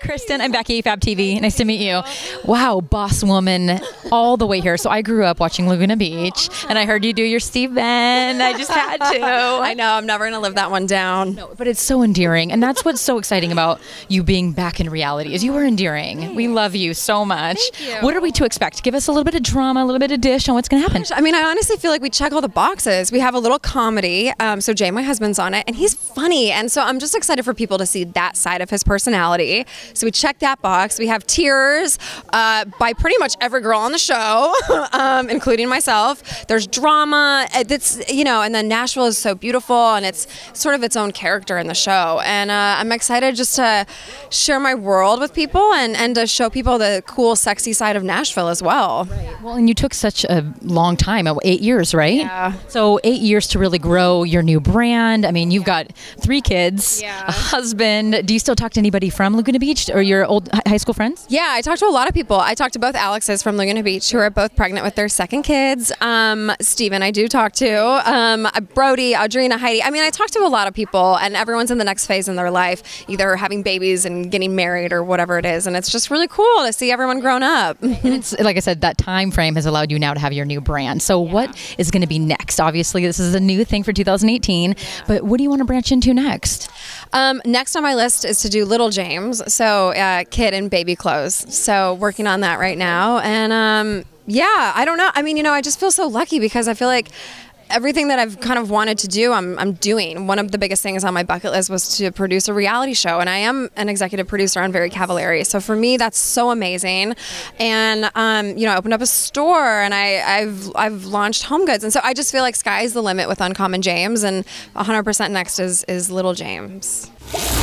Kristin. I'm Becky, FabTV. Nice to meet you. Wow, boss woman all the way here. So I grew up watching Laguna Beach, and I heard you do your Steve Ben. I just had to. I know. I'm never going to live that one down. No, but it's so endearing, and that's what's so exciting about you being back in reality is you are endearing. Thanks. We love you so much. Thank you. What are we to expect? Give us a little bit of drama, a little bit of dish on what's going to happen. I mean, I honestly feel like we check all the boxes. We have a little comedy. So Jay, my husband's on it, and he's funny. And so I'm just excited for people to see that side of his personality. So we check that box. We have tears by pretty much every girl on the show, including myself. There's drama. It's, you know, and then Nashville is so beautiful, and it's sort of its own character in the show. And I'm excited just to share my world with people and to show people the cool, sexy side of Nashville as well. Right. Well, and you took such a long time, 8 years, right? Yeah. So 8 years to really grow your new brand. I mean, you've got 3 kids, a husband. Do you still talk to anybody from Laguna Beach or your old high school friends? Yeah, I talked to a lot of people. I talked to both Alexes from Laguna Beach who are both pregnant with their second kids. Steven, I do talk to. Brody, Audrina, Heidi. I mean, I talk to a lot of people, and everyone's in the next phase in their life, either having babies and getting married or whatever it is. And it's just really cool to see everyone grown up. And it's, like I said, that time frame has allowed you now to have your new brand. So what is going to be next? Obviously, this is a new thing for 2018, but what do you want to branch into next? Next on my list is to do Little James, so kid and baby clothes. So working on that right now. And yeah, I don't know. I mean, you know, I just feel so lucky because I feel like everything that I've kind of wanted to do, I'm doing. One of the biggest things on my bucket list was to produce a reality show, and I am an executive producer on NBC Cavallari. So for me, that's so amazing. And you know, I opened up a store, and I've launched home goods, and so I just feel like sky's the limit with Uncommon James, and 100% next is Little James.